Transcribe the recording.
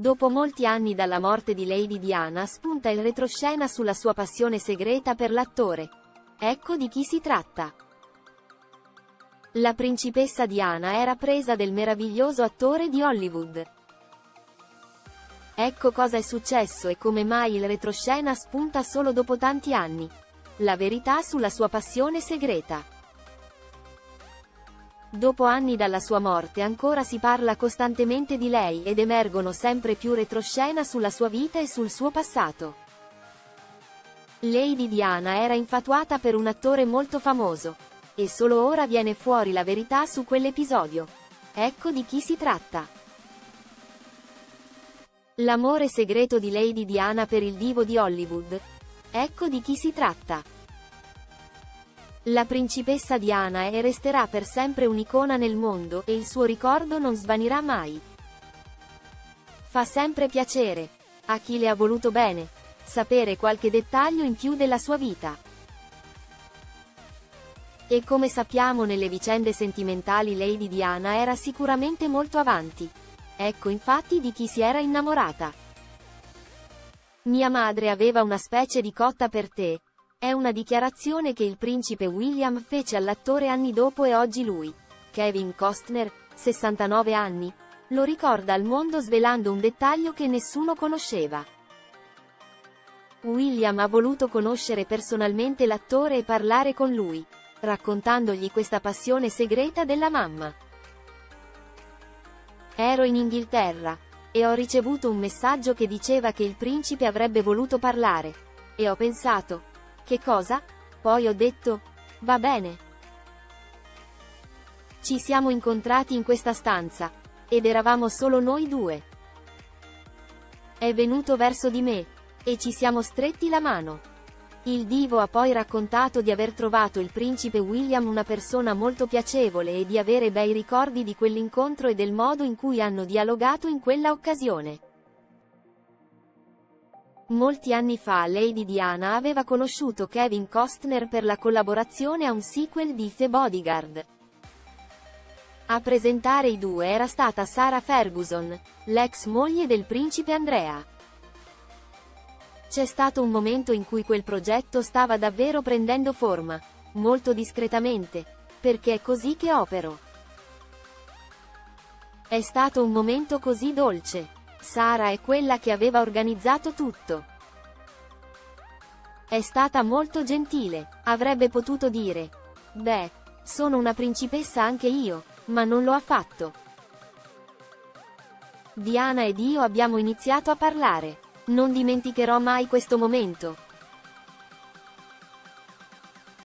Dopo molti anni dalla morte di Lady Diana spunta il retroscena sulla sua passione segreta per l'attore. Ecco di chi si tratta. La principessa Diana era presa del meraviglioso attore di Hollywood. Ecco cosa è successo e come mai il retroscena spunta solo dopo tanti anni. La verità sulla sua passione segreta. Dopo anni dalla sua morte ancora si parla costantemente di lei ed emergono sempre più retroscena sulla sua vita e sul suo passato. Lady Diana era infatuata per un attore molto famoso. E solo ora viene fuori la verità su quell'episodio. Ecco di chi si tratta. L'amore segreto di Lady Diana per il divo di Hollywood. Ecco di chi si tratta. La principessa Diana è e resterà per sempre un'icona nel mondo e il suo ricordo non svanirà mai. Fa sempre piacere, a chi le ha voluto bene, sapere qualche dettaglio in più della sua vita. E come sappiamo nelle vicende sentimentali Lady Diana era sicuramente molto avanti. Ecco infatti di chi si era innamorata. Mia madre aveva una specie di cotta per te. È una dichiarazione che il principe William fece all'attore anni dopo e oggi lui, Kevin Costner, 69 anni, lo ricorda al mondo svelando un dettaglio che nessuno conosceva. William ha voluto conoscere personalmente l'attore e parlare con lui, raccontandogli questa passione segreta della mamma. Ero in Inghilterra, e ho ricevuto un messaggio che diceva che il principe avrebbe voluto parlare, e ho pensato, che cosa? Poi ho detto, va bene. Ci siamo incontrati in questa stanza, ed eravamo solo noi due. È venuto verso di me, e ci siamo stretti la mano. Il divo ha poi raccontato di aver trovato il principe William una persona molto piacevole e di avere bei ricordi di quell'incontro e del modo in cui hanno dialogato in quella occasione. Molti anni fa Lady Diana aveva conosciuto Kevin Costner per la collaborazione a un sequel di The Bodyguard. A presentare i due era stata Sarah Ferguson, l'ex moglie del principe Andrea. C'è stato un momento in cui quel progetto stava davvero prendendo forma, molto discretamente, perché è così che opero. È stato un momento così dolce. Sara è quella che aveva organizzato tutto. È stata molto gentile. Avrebbe potuto dire, beh, sono una principessa anche io, ma non lo ha fatto. Diana ed io abbiamo iniziato a parlare. Non dimenticherò mai questo momento.